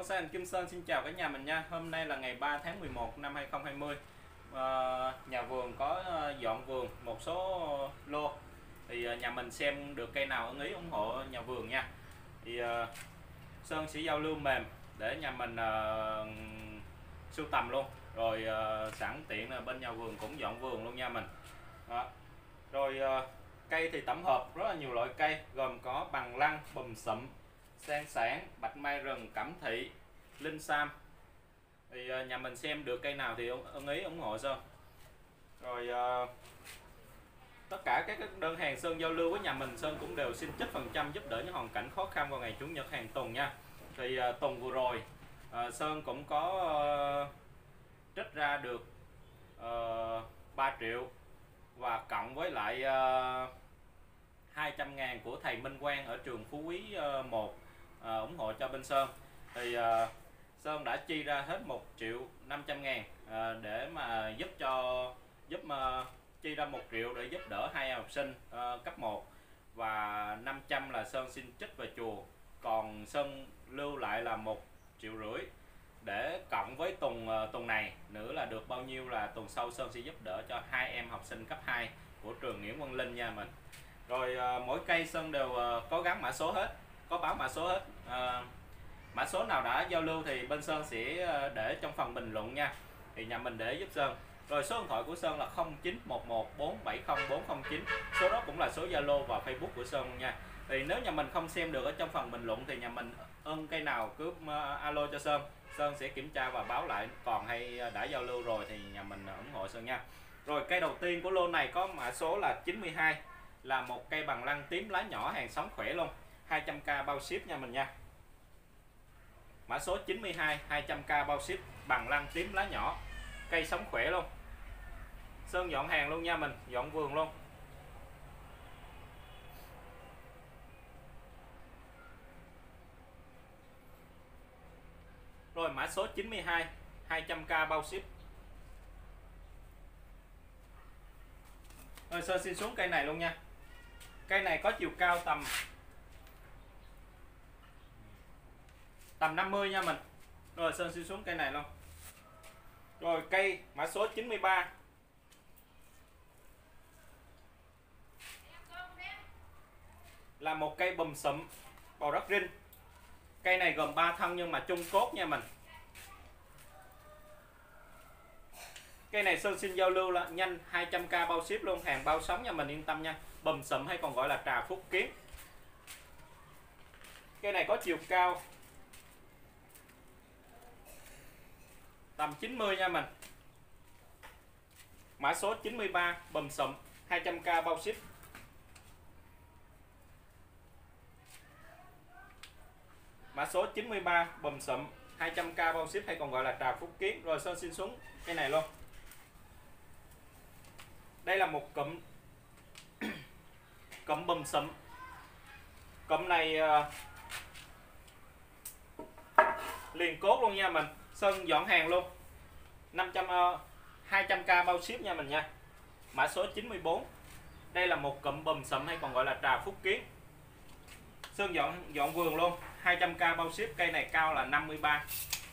Bonsai Anh Kim Sơn xin chào cả nhà mình nha. Hôm nay là ngày 3 tháng 11 năm 2020. Nhà vườn có dọn vườn một số lô. Thì nhà mình xem được cây nào ưng ý ủng hộ nhà vườn nha. Thì Sơn sẽ giao lưu mềm để nhà mình sưu tầm luôn. Rồi sẵn tiện là bên nhà vườn cũng dọn vườn luôn nha mình. Đó. Rồi cây thì tổng hợp rất là nhiều loại cây, gồm có bằng lăng, bùm sụm, sen sản, bạch mai rừng, cẩm thị, linh sam. Thì nhà mình xem được cây nào thì ưng ý ủng hộ Sơn. Rồi tất cả các đơn hàng Sơn giao lưu với nhà mình, Sơn cũng đều xin trích phần trăm giúp đỡ những hoàn cảnh khó khăn vào ngày chủ nhật hàng tuần nha. Thì tuần vừa rồi Sơn cũng có trích ra được 3 triệu và cộng với lại 200.000 của thầy Minh Quang ở trường Phú Quý 1 ủng hộ cho bên Sơn. Thì Sơn đã chi ra hết 1.500.000 để mà chi ra 1 triệu để giúp đỡ 2 học sinh cấp 1, và 500 là Sơn xin trích về chùa, còn Sơn lưu lại là 1,5 triệu để cộng với tuần này nữa là được bao nhiêu, là tuần sau Sơn sẽ giúp đỡ cho 2 em học sinh cấp 2 của trường Nguyễn Văn Linh nha mình. Rồi mỗi cây Sơn đều có gắn mã số hết, có báo mã số hết. Mã số nào đã giao lưu thì bên Sơn sẽ để trong phần bình luận nha, thì nhà mình để giúp Sơn. Rồi số điện thoại của Sơn là 0911470409, số đó cũng là số Zalo và Facebook của Sơn nha. Thì nếu nhà mình không xem được ở trong phần bình luận thì nhà mình ưng cây nào cứ alo cho Sơn, Sơn sẽ kiểm tra và báo lại còn hay đã giao lưu rồi thì nhà mình ủng hộ Sơn nha. Rồi cây đầu tiên của lô này có mã số là 92, là một cây bằng lăng tím lá nhỏ, hàng sống khỏe luôn, 200k bao ship nha mình nha. Mã số 92, 200k bao ship, bằng lăng tím lá nhỏ, cây sống khỏe luôn. Sơn dọn hàng luôn nha mình, dọn vườn luôn. Rồi mã số 92, 200k bao ship. Rồi Sơn xin xuống cây này luôn nha. Cây này có chiều cao tầm 50 nha mình. Rồi Sơn xin xuống cây này luôn. Rồi cây mã số 93, là một cây bùm sụm bầu đất rinh. Cây này gồm 3 thân nhưng mà chung cốt nha mình. Cây này Sơn xin giao lưu là nhanh, 200k bao ship luôn, hàng bao sống nha mình, yên tâm nha. Bùm sụm hay còn gọi là trà Phúc Kiến. Cây này có chiều cao tầm 90 nha mình. Mã số 93, bùm sụm, 200k bao ship. Mã số 93, bùm sụm, 200k bao ship hay còn gọi là trà Phúc Kiến. Rồi Sơn xin xuống cây này luôn. Đây là một cụm cụm bùm sụm. Cụm này liền cốt luôn nha mình. Sơn dọn hàng luôn. 200k bao ship nha mình nha. Mã số 94. Đây là một cụm bùm sụm hay còn gọi là trà Phúc Kiến. Sơn dọn vườn luôn, 200k bao ship. Cây này cao là 53.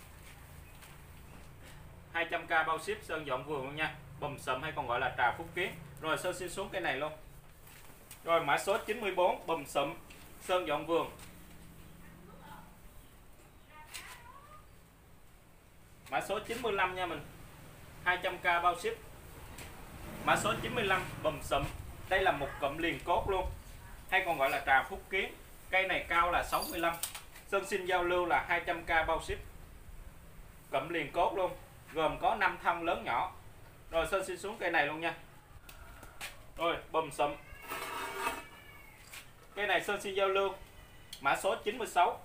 200k bao ship, Sơn dọn vườn luôn nha. Bùm sụm hay còn gọi là trà Phúc Kiến. Rồi Sơn xin xuống cây này luôn. Rồi mã số 94, bùm sụm, Sơn dọn vườn. Mã số 95 nha mình, 200k bao ship. Mã số 95, bùm sụm. Đây là một cụm liền cốt luôn, hay còn gọi là trà Phúc Kiến. Cây này cao là 65. Sơn xin giao lưu là 200k bao ship. Cụm liền cốt luôn, gồm có 5 thân lớn nhỏ. Rồi Sơn xin xuống cây này luôn nha. Rồi bùm sụm. Cây này Sơn xin giao lưu. Mã số 96.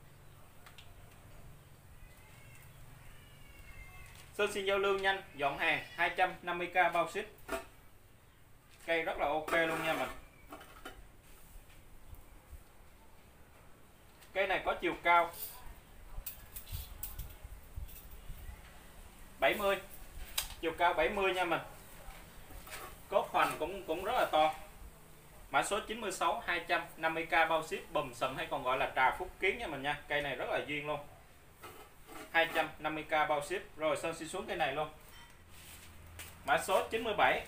Sơn xin giao lưu nhanh, dọn hàng, 250k bao ship. Cây rất là ok luôn nha mình. Cây này có chiều cao 70, chiều cao 70 nha mình. Cốt hoành cũng rất là to. Mã số 96, 250k bao ship, bùm sụm hay còn gọi là trà Phúc Kiến nha mình nha. Cây này rất là duyên luôn. 250k bao ship. Rồi Sơn xin xuống cây này luôn. Mã số 97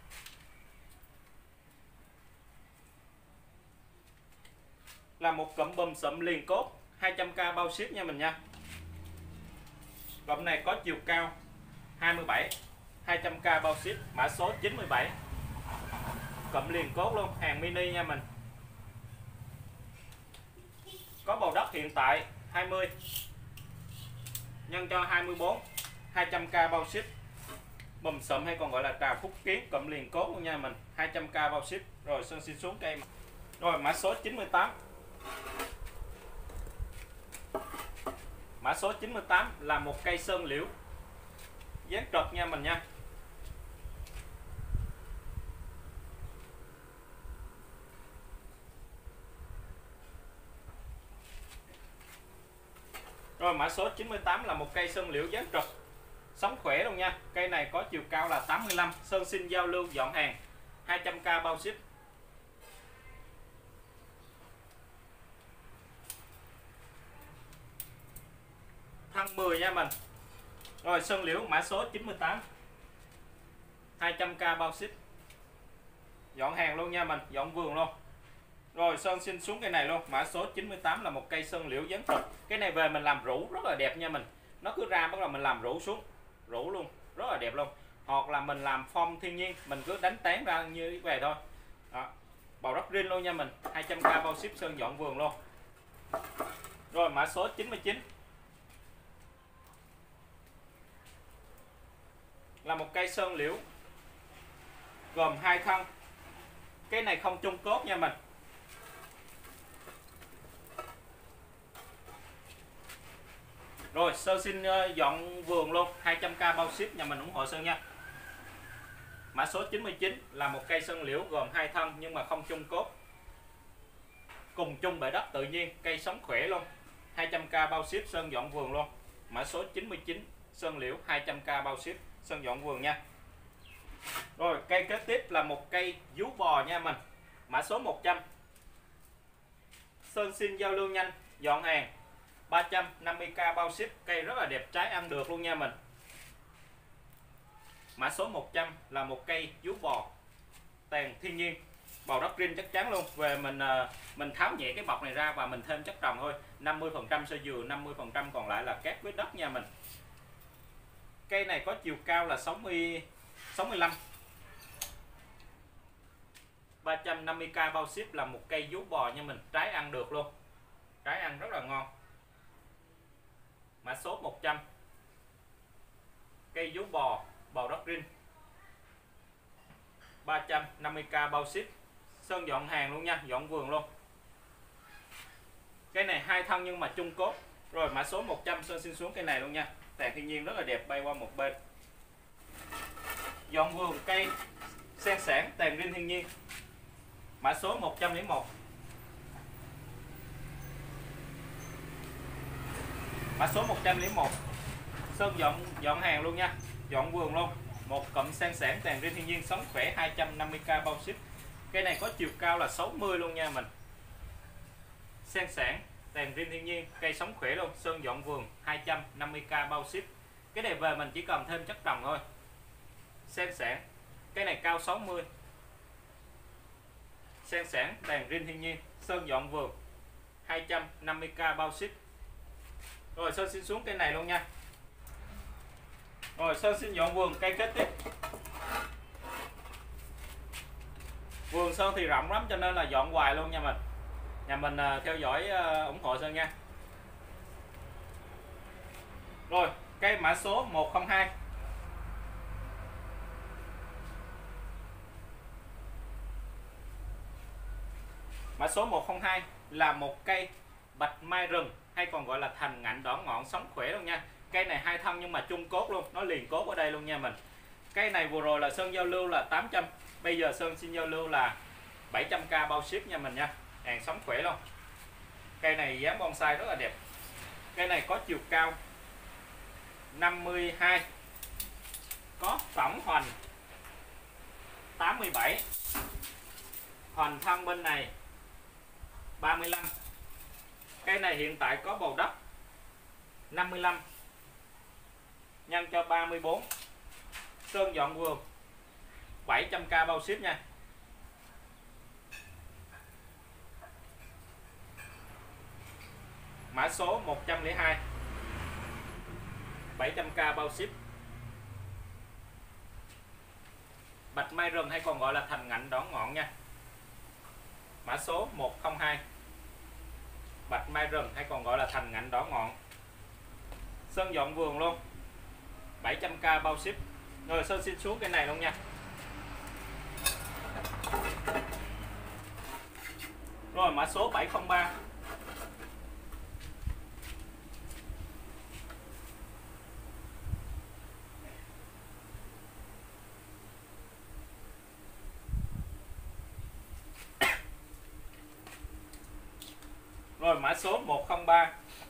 là một cụm bùm sụm liền cốt, 200k bao ship nha mình nha. Cụm này có chiều cao 27, 200k bao ship. Mã số 97, cụm liền cốt luôn, hàng mini nha mình. Có bầu đất hiện tại 20 nhân cho 24, 200k bao ship. Bùm sụm hay còn gọi là trà phúc kiến, cụm liền cốt luôn nha mình, 200k bao ship. Rồi Sơn xin xuống cây. Rồi mã số 98. Mã số 98 là một cây sơn liễu dáng trật nha mình nha. Rồi mã số 98 là một cây sơn liễu dáng trật, sống khỏe luôn nha. Cây này có chiều cao là 85. Sơn xin giao lưu dọn hàng, 200k bao ship. Thân 10 nha mình. Rồi sơn liễu mã số 98, 200k bao ship. Dọn hàng luôn nha mình, dọn vườn luôn. Rồi Sơn xin xuống cây này luôn. Mã số 98 là một cây sơn liễu dáng trật. Cái này về mình làm rủ rất là đẹp nha mình. Nó cứ ra bắt đầu mình làm rủ xuống, rủ luôn, rất là đẹp luôn. Hoặc là mình làm form thiên nhiên, mình cứ đánh tán ra như về thôi. Đó. Bầu đất riêng luôn nha mình, 200k bao ship. Sơn dọn vườn luôn. Rồi mã số 99 là một cây sơn liễu gồm 2 thân. Cái này không chung cốt nha mình. Rồi Sơn xin dọn vườn luôn, 200k bao ship, nhà mình ủng hộ Sơn nha. Mã số 99 là một cây sơn liễu gồm 2 thân nhưng mà không chung cốt, cùng chung bể đất tự nhiên, cây sống khỏe luôn, 200k bao ship. Sơn dọn vườn luôn. Mã số 99 sơn liễu 200k bao ship. Sơn dọn vườn nha. Rồi cây kế tiếp là một cây vú bò nha mình. Mã số 100. Sơn xin giao lưu nhanh, dọn hàng, 350k bao ship. Cây rất là đẹp, trái ăn được luôn nha mình. Mã số 100 là một cây vú bò tàn thiên nhiên, bầu đất riêng chắc chắn luôn. Về mình tháo nhẹ cái bọc này ra và mình thêm chất trồng thôi. 50% sơ dừa, 50% còn lại là cát với đất nha mình. Cây này có chiều cao là 65, 350k bao ship. Là một cây vú bò nha mình, trái ăn được luôn, trái ăn rất là ngon. Mã số 100 cây vú bò bầu đất riêng, 350k bao ship. Sơn dọn hàng luôn nha, dọn vườn luôn. Cây này 2 thân nhưng mà chung cốt. Rồi mã số 100 Sơn xin xuống cây này luôn nha. Tàn thiên nhiên rất là đẹp, bay qua một bên. Dọn vườn cây sen sản tàn riêng thiên nhiên. Mã số 101. Mã số 101 Sơn dọn hàng luôn nha, dọn vườn luôn. Một cụm sen sản tàn riêng thiên nhiên, sống khỏe, 250k bao ship. Cây này có chiều cao là 60 luôn nha mình. Sen sản tàn riêng thiên nhiên, cây sống khỏe luôn. Sơn dọn vườn, 250k bao ship. Cái này về mình chỉ cần thêm chất trồng thôi. Sen sản, cây này cao 60. Sen sản tàn riêng thiên nhiên, Sơn dọn vườn, 250k bao ship. Rồi Sơn xin xuống cây này luôn nha. Rồi Sơn xin dọn vườn cây kế tiếp. Vườn Sơn thì rộng lắm cho nên là dọn hoài luôn nha mình. Nhà mình theo dõi ủng hộ Sơn nha. Rồi cây mã số 102. Mã số 102 là một cây bạch mai rừng, hay còn gọi là thành ngạnh đỏ ngọn, sống khỏe luôn nha. Cây này 2 thân nhưng mà chung cốt luôn, nó liền cốt ở đây luôn nha mình. Cây này vừa rồi là Sơn giao lưu là 800, bây giờ Sơn xin giao lưu là 700k bao ship nha mình nha. Hàng sống khỏe luôn. Cây này dáng bonsai rất là đẹp. Cây này có chiều cao 52, có tổng hoành 87, hoành thân bên này 35. Cây này hiện tại có bầu đất 55, nhân cho 34. Sơn dọn vườn 700k bao ship nha. Mã số 102, 700k bao ship. Bạch mai rừng hay còn gọi là thành ngạnh đỏ ngọn nha. Mã số 102, bạch mai rừng hay còn gọi là thành ngạnh đỏ ngọn. Sơn dọn vườn luôn, 700k bao ship. Rồi Sơn xin xuống cái này luôn nha. Rồi mã số 703, rồi mã số 103.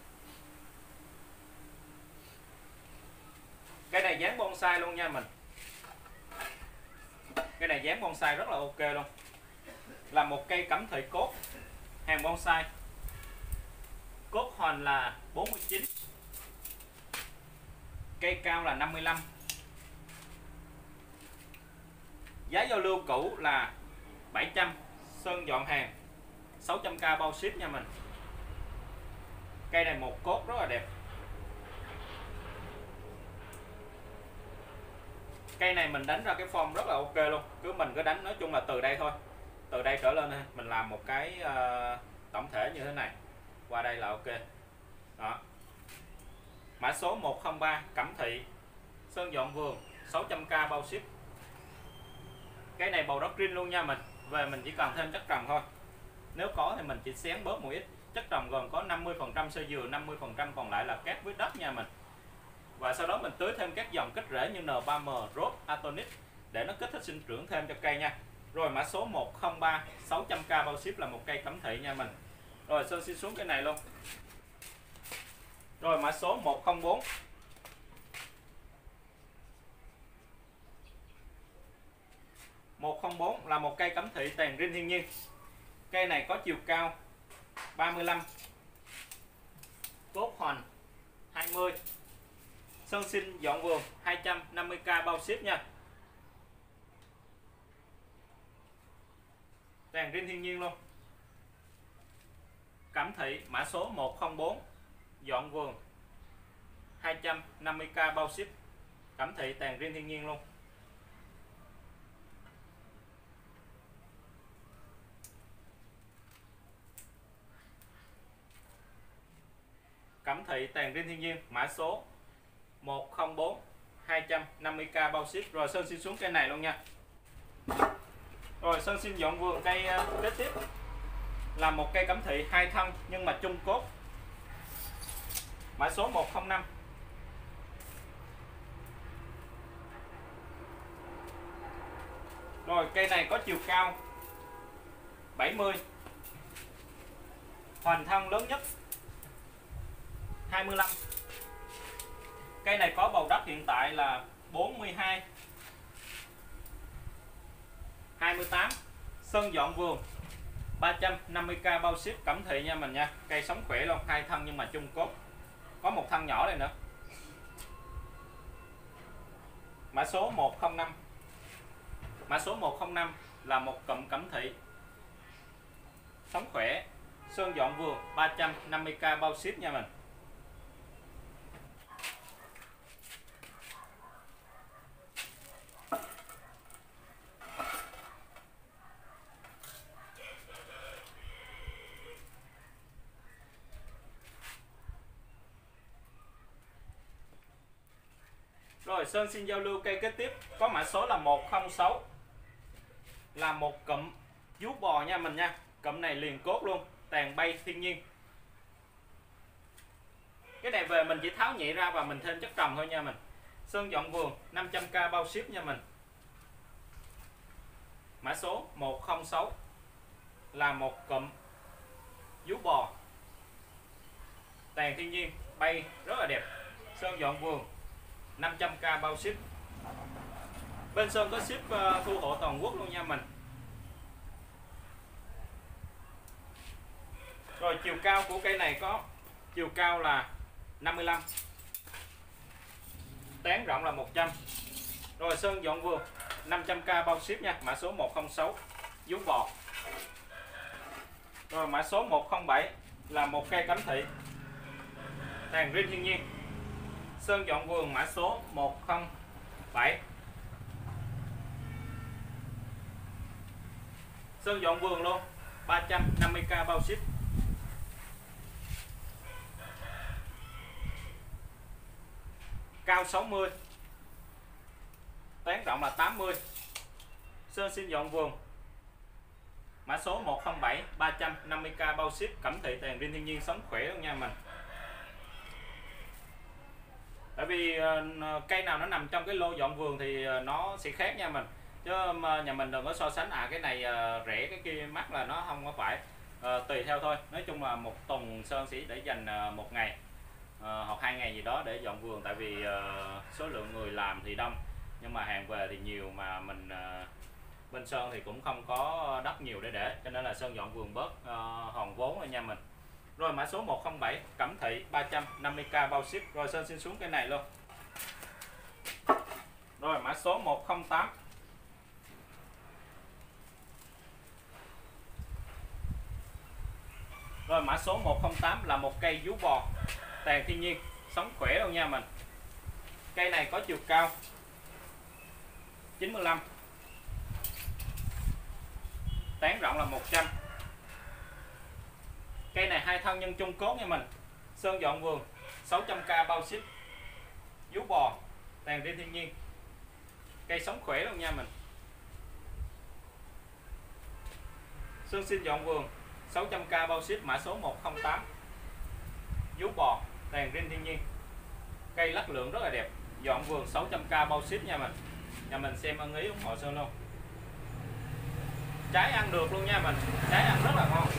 Cái này dáng bonsai luôn nha mình. Cái này dáng bonsai rất là ok luôn. Là một cây cẩm thủy cốt hàng bonsai. Cốt hoành là 49. Cây cao là 55. Giá giao lưu cũ là 700. Sơn dọn hàng 600k bao ship nha mình. Cây này một cốt rất là đẹp. Cây này mình đánh ra cái form rất là ok luôn. Mình cứ đánh nói chung là từ đây thôi. Từ đây trở lên mình làm một cái tổng thể như thế này. Qua đây là ok. Đó. Mã số 103 Cẩm Thị. Sơn dọn vườn 600k bao ship. Cái này bầu đất green luôn nha mình. Về mình chỉ cần thêm chất trồng thôi. Nếu có thì mình chỉ xén bớt một ít. Chất trồng gồm có 50% sơ dừa, 50% còn lại là cát với đất nha mình. Và sau đó mình tưới thêm các dòng kích rễ như N3M, Rose, Atonic để nó kích thích sinh trưởng thêm cho cây nha. Rồi mã số 103 600k bao ship là một cây Cẩm Thị nha mình. Rồi Sơn xin xuống cái này luôn. Rồi mã số 104. Là một cây Cẩm Thị tàn rin thiên nhiên. Cây này có chiều cao 35, cốt hoành 20. Sơn xin dọn vườn 250k bao ship nha. Tàn rin thiên nhiên luôn. Cẩm Thị mã số 104 dọn vườn 250k bao ship. Cẩm Thị tàn rin thiên nhiên luôn. Cẩm Thị tàn rin thiên nhiên mã số 104 250k bao ship. Rồi Sơn xin xuống cây này luôn nha. Rồi Sơn xin dọn vườn cây kế tiếp là một cây Cẩm Thị hai thân nhưng mà chung cốt. Mã số 105. Rồi cây này có chiều cao 70, hoành thân lớn nhất 25. Cây này có bầu đất hiện tại là 42, 28. Sơn dọn vườn 350k bao ship Cẩm Thị nha mình nha. Cây sống khỏe luôn, hai thân nhưng mà chung cốt. Có một thân nhỏ này nữa. Mã số 105. Mã số 105 là một cụm Cẩm Thị sống khỏe. Sơn dọn vườn 350k bao ship nha mình. Rồi Sơn xin giao lưu cây kế tiếp có mã số là 106. Là một cụm vú bò nha mình nha. Cụm này liền cốt luôn, tàn bay thiên nhiên. Cái này về mình chỉ tháo nhẹ ra và mình thêm chất trồng thôi nha mình. Sơn dọn vườn 500k bao ship nha mình. Mã số 106 là một cụm vú bò tàn thiên nhiên, bay rất là đẹp. Sơn dọn vườn 500k bao ship. Bên Sơn có ship thu hộ toàn quốc luôn nha mình. Rồi chiều cao của cây này có chiều cao là 55, tán rộng là 100. Rồi sơn dọn vườn 500k bao ship nha, mã số 106 vú bò. Rồi mã số 107 là một cây cẩm thị tàn rin thiên nhiên, sơn dọn vườn mã số 107. Sơn dọn vườn luôn 350k bao ship. Cao 60, tán rộng là 80. Sơn xin dọn vườn mã số 107 350k bao ship, cẩm thị tàn rin thiên nhiên, sống khỏe luôn nha mình. Tại vì cây nào nó nằm trong cái lô dọn vườn thì nó sẽ khác nha mình, chứ nhà mình đừng có so sánh cái này rẻ cái kia mắc là nó không có phải. Tùy theo thôi. Nói chung là một tuần Sơn sẽ để dành một ngày hoặc 2 ngày gì đó để dọn vườn, tại vì số lượng người làm thì đông nhưng mà hàng về thì nhiều, mà mình bên Sơn thì cũng không có đất nhiều để cho nên là Sơn dọn vườn bớt hòn vốn rồi nha mình. Rồi mã số 107 cẩm thị 350k bao ship. Rồi Sơn xin xuống cái này luôn. Rồi mã số 108 Rồi mã số 108 là một cây vú bò tàn thiên nhiên, sống khỏe đâu nha mình. Cây này có chiều cao 95, tán rộng là 100. Cây này hai thân nhân chung cốt nha mình. Sơn dọn vườn 600k bao ship, vú bò tàn rin thiên nhiên, cây sống khỏe luôn nha mình. Sơn xin dọn vườn 600k bao ship, mã số 108 vú bò tàn rin thiên nhiên, cây lắc lượng rất là đẹp. Dọn vườn 600k bao ship nha mình. Nhà mình xem ưng ý ủng hộ Sơn luôn. Trái ăn được luôn nha mình, trái ăn rất là ngon.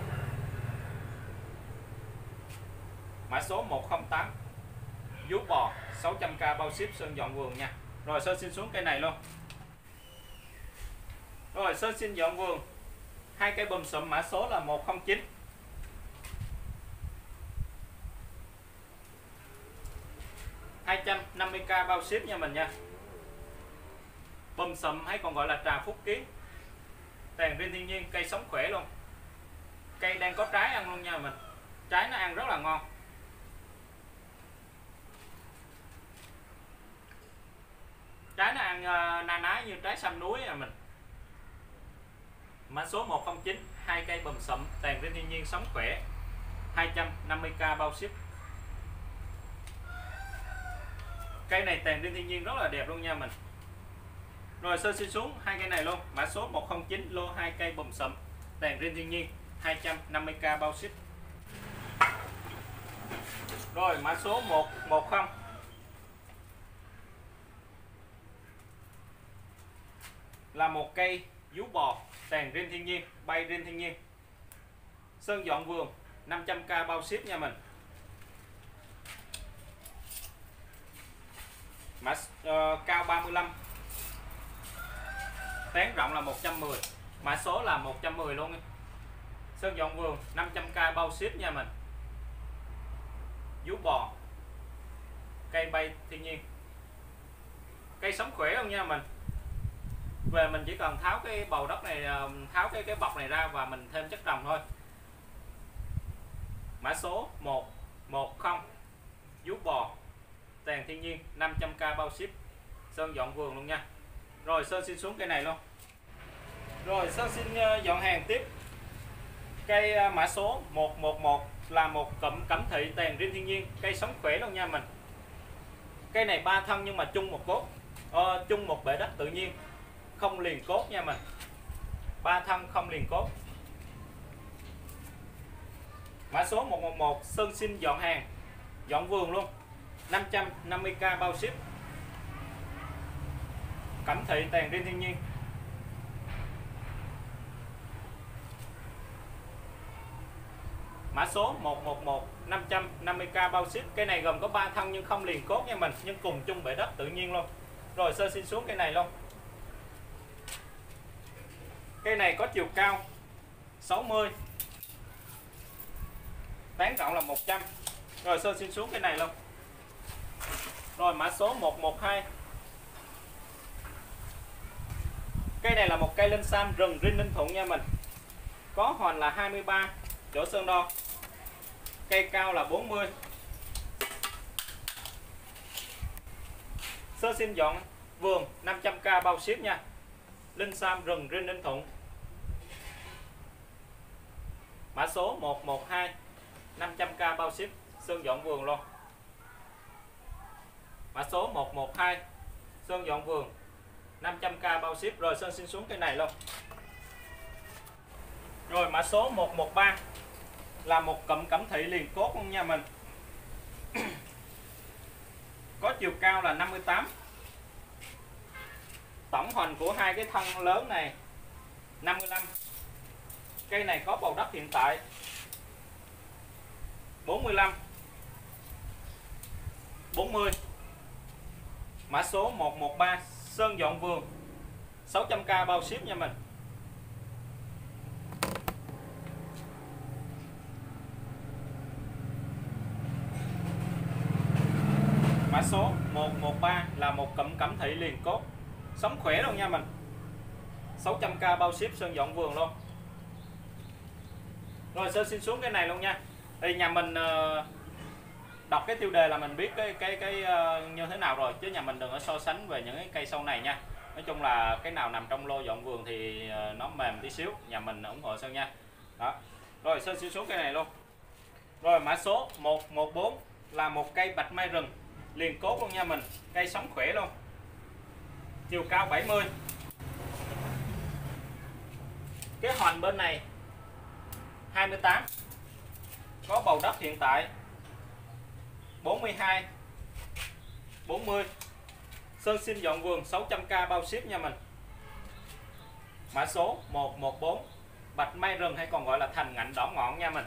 Mã số 108 vú bò 600k bao ship, Sơn dọn vườn nha. Rồi Sơn xin xuống cây này luôn. Rồi Sơn xin dọn vườn hai cây bùm sụm, mã số là 109. $250k bao ship nha mình nha. Bùm sụm hay còn gọi là trà phúc kiến, tàn rin thiên nhiên, cây sống khỏe luôn. Cây đang có trái ăn luôn nha mình. Trái nó ăn rất là ngon. Trái nó ăn na ná như trái sâm núi à mình. Mã số 109 hai cây bùm sụm tàn rin thiên nhiên, sống khỏe, 250k bao ship. Cây này tàn rin thiên nhiên rất là đẹp luôn nha mình. Rồi Sơn xin xuống hai cây này luôn. Mã số 109 lô 2 cây bùm sụm tàn rin thiên nhiên, 250k bao ship. Rồi mã số 110 là một cây vú bò tàn rin thiên nhiên, bay rin thiên nhiên, Sơn dọn vườn 500k bao ship nha mình. Mã cao 35, tán rộng là 110, mã số là 110 luôn. Sơn dọn vườn 500k bao ship nha mình. Vú bò, cây bay thiên nhiên, cây sống khỏe không nha mình. Về mình chỉ cần tháo cái bầu đất này, tháo cái bọc này ra và mình thêm chất trồng thôi. Mã số 110 vú bò tàn thiên nhiên, 500k bao ship, Sơn dọn vườn luôn nha. Rồi Sơn xin xuống cây này luôn. Rồi Sơn xin dọn hàng tiếp. Cây mã số 111 là một cụm cẩm thị tàn rin thiên nhiên, cây sống khỏe luôn nha mình. Cây này 3 thân nhưng mà chung một cốt, chung một bể đất tự nhiên, không liền cốt nha mình. 3 thân không liền cốt. Mã số 111 Sơn xin dọn hàng, dọn vườn luôn, 550k bao ship, cẩm thị tàn rin thiên nhiên. Mã số 111 550k bao ship. Cây này gồm có 3 thân nhưng không liền cốt nha mình, nhưng cùng chung bể đất tự nhiên luôn. Rồi Sơn xin xuống cây này luôn. Cây này có chiều cao 60, tán rộng là 100. Rồi Sơn xin xuống cây này luôn. Rồi mã số 112. Cây này là một cây linh sam rừng Rin Ninh Thuận nha mình. Có hoành là 23 chỗ sơn đo. Cây cao là 40. Sơn xin dọn vườn 500k bao ship nha. Linh sam rừng Rin Ninh Thuận. Mã số 112, 500k bao ship, sơn dọn vườn luôn. Mã số 112, sơn dọn vườn 500k bao ship. Rồi sơn xin xuống cây này luôn. Rồi mã số 113 là một cụm cẩm thị liền cốt luôn nha mình. Có chiều cao là 58. Tổng hoành của hai cái thân lớn này 55. Cây này có bầu đất hiện tại 45, 40. Mã số 113, sơn dọn vườn 600k bao ship nha mình. Mã số 113 là một cụm cẩm thị liền cốt, sống khỏe luôn nha mình. 600k bao ship, sơn dọn vườn luôn. Rồi sơn xin xuống cái này luôn nha. Thì nhà mình đọc cái tiêu đề là mình biết cái như thế nào rồi, chứ nhà mình đừng có so sánh về những cái cây sau này nha. Nói chung là cái nào nằm trong lô dọn vườn thì nó mềm tí xíu, nhà mình ủng hộ Sơn nha. Đó. Rồi sơn xin xuống cây này luôn. Rồi mã số 114 là một cây bạch mai rừng liền cốt luôn nha mình. Cây sống khỏe luôn. Chiều cao 70. Cái hoành bên này 28. Có bầu đất hiện tại 42, 40. Sơn xin dọn vườn 600k bao ship nha mình. Mã số 114, bạch mai rừng hay còn gọi là thành ngạnh đỏ ngọn nha mình.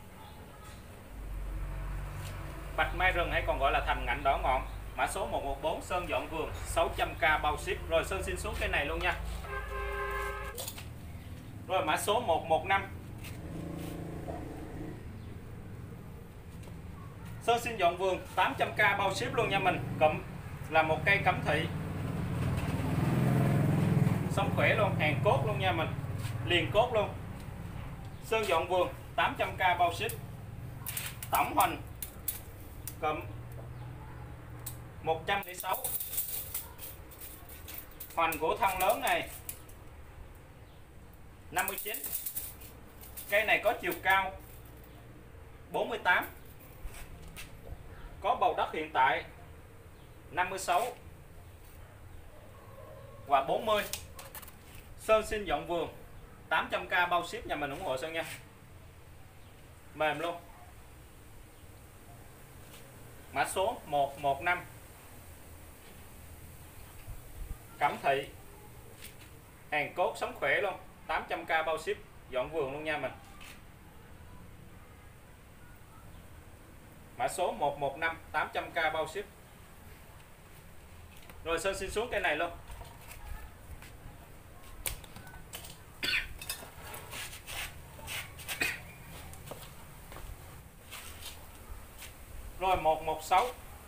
Bạch mai rừng hay còn gọi là thành ngạnh đỏ ngọn. Mã số 114, sơn dọn vườn 600k bao ship. Rồi sơn xin xuống cái này luôn nha. Rồi mã số 115, sơn xin dọn vườn 800k bao ship luôn nha mình. Cụm là một cây cẩm thị, sống khỏe luôn, hàng cốt luôn nha mình, liền cốt luôn. Sơn dọn vườn 800k bao ship. Tổng hoành cụm 106. Hoành của thân lớn này 59. Cây này có chiều cao 48. Có bầu đất hiện tại 56 và 40. Sơn xin dọn vườn 800k bao ship, nhà mình ủng hộ Sơn nha. Mềm luôn. Mã số 115, cẩm thị, hàng cốt, sống khỏe luôn, 800k bao ship, dọn vườn luôn nha mình. Mã số 115, 800k bao ship. Rồi Sơn xin xuống cây này luôn. Rồi 116,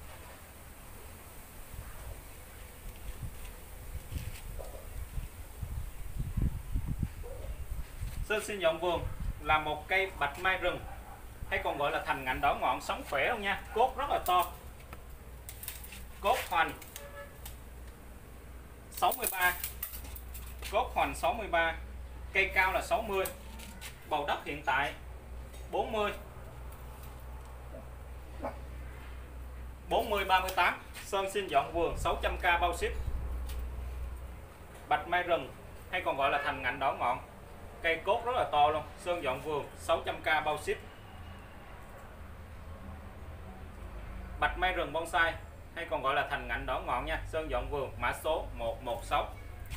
Sơn xin dọn vườn là một cây bạch mai rừng hay còn gọi là thành ngạnh đỏ ngọn, sống khỏe luôn nha, cốt rất là to. Cốt hoành 63. Cốt hoành 63. Cây cao là 60. Bầu đất hiện tại 40. 40-38. Sơn xin dọn vườn 600k bao ship. Bạch mai rừng hay còn gọi là thành ngạnh đỏ ngọn, cây cốt rất là to luôn. Sơn dọn vườn 600k bao ship. Bạch mai rừng bonsai hay còn gọi là thành ngạnh đỏ ngọn nha. Sơn dọn vườn. Mã số 116,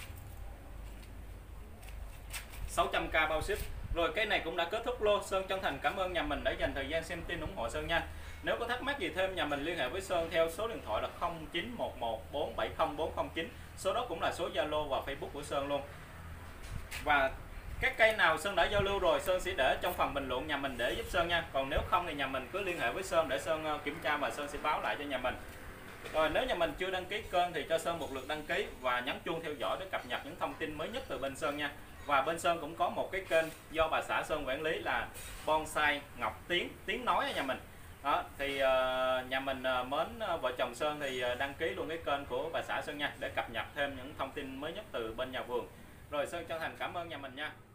600k bao ship. Rồi cái này cũng đã kết thúc lô. Sơn chân thành cảm ơn nhà mình đã dành thời gian xem tin ủng hộ Sơn nha. Nếu có thắc mắc gì thêm, nhà mình liên hệ với Sơn theo số điện thoại là 0911470409. Số đó cũng là số Zalo và Facebook của Sơn luôn. Và các cây nào Sơn đã giao lưu rồi, Sơn sẽ để trong phần bình luận nhà mình để giúp Sơn nha. Còn nếu không thì nhà mình cứ liên hệ với Sơn để Sơn kiểm tra và Sơn sẽ báo lại cho nhà mình. Rồi nếu nhà mình chưa đăng ký kênh thì cho Sơn một lượt đăng ký và nhấn chuông theo dõi để cập nhật những thông tin mới nhất từ bên Sơn nha. Và bên Sơn cũng có một cái kênh do bà xã Sơn quản lý là Bonsai Ngọc Tiếng, tiếng nói ở nhà mình. Đó thì nhà mình mến vợ chồng Sơn thì đăng ký luôn cái kênh của bà xã Sơn nha, để cập nhật thêm những thông tin mới nhất từ bên nhà vườn. Rồi Sơn chân thành cảm ơn nhà mình nha.